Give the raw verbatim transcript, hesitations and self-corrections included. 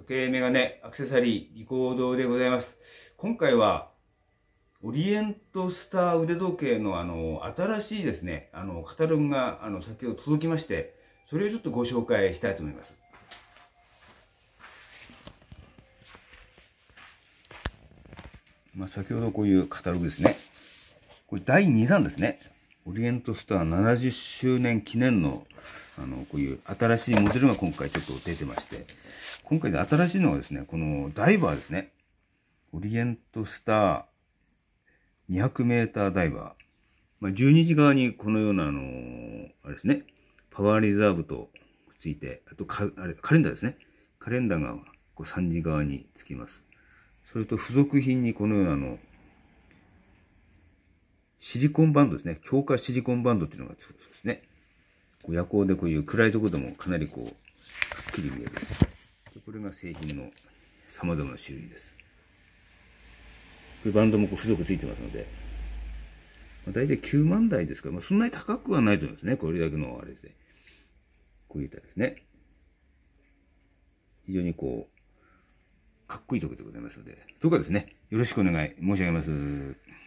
時計、メガネ、アクセサリー、リコードでございます。今回は、オリエントスター腕時計のあの、新しいですね、あの、カタログが、あの、先ほど届きまして、それをちょっとご紹介したいと思います。まあ、先ほどこういうカタログですね。これだいにだんですね。オリエントスターななじゅっしゅうねん記念の、あの、こういう新しいモデルが今回ちょっと出てまして、今回で新しいのはですね、このダイバーですね。オリエントスターにひゃくメーターダイバー。まあ、じゅうにじ側にこのような、あの、あれですね、パワーリザーブとついて、あとかあれカレンダーですね。カレンダーがこうさんじ側につきます。それと付属品にこのようなあの、シリコンバンドですね。強化シリコンバンドっていうのがつくそうですね。こう夜光でこういう暗いところでもかなりこう、くっきり見える。これが製品の様々な種類です。これバンドもこう付属ついてますので、まあ、大体きゅうまんだいですから、まあ、そんなに高くはないと思いますね。これだけのあれですね。こういう板ですね。非常にこう、かっこいいところでございますので、どうかですね、よろしくお願い申し上げます。